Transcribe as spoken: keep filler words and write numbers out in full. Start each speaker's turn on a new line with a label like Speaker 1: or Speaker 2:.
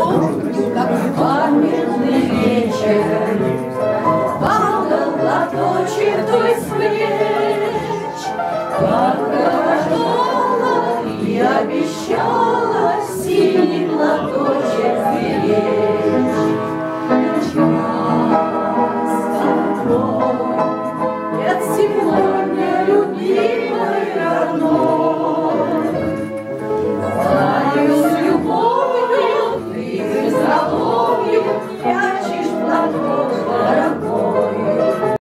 Speaker 1: как в памятный вечер, падал платочек твой с плеч, как городок и обещал.